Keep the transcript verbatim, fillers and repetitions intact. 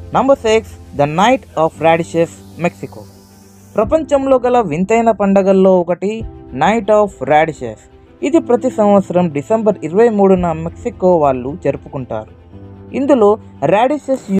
Number six the night of radishes Mexico. ప్రపంచంలో గల వింతైన పండగల్లో ఒకటి నైట్ ఆఫ్ రాడిషెస్. ఇది ప్రతి సంవత్సరం డిసెంబర్ ఇరవై మూడున మెక్సికో వాళ్ళు జరుపుకుంటారు. ఇందులో రాడిషెస్